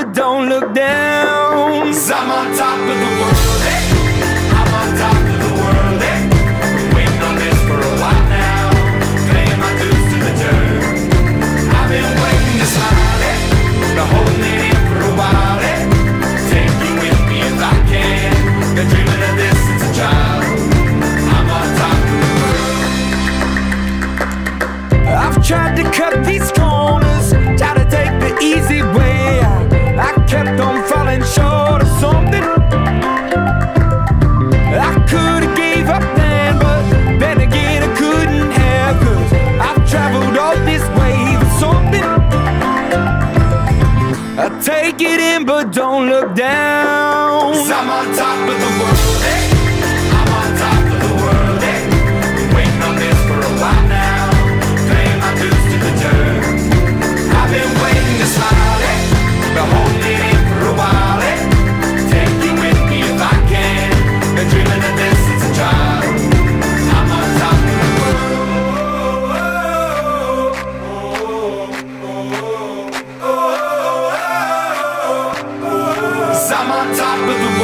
but don't look down. 'Cause I'm on top of the world, eh? I'm on top of the world, eh? Been waiting on this for a while now, paying my dues to the dirt. I've been waiting to smile, eh? Been holding it in for a while, eh? Take you with me if I can. Been dreaming of this since a child. I'm on top of the world. I've tried to cut these corners, try to take the easy way. I kept on falling short of something. I could've gave up then, but then again I couldn't have. 'Cause I've traveled all this way for something. I take it in but don't look down. 'Cause I'm on top of the world, eh? I'm on top of the world, eh? Been waiting on this for a while now, paying my dues to the dirt. I've been waiting to smile, eh? Been holding it in for a while, eh? Take you with me if I can. Been dreaming of this since a child. I'm on top of the world. 'Cause I'm on top of the world.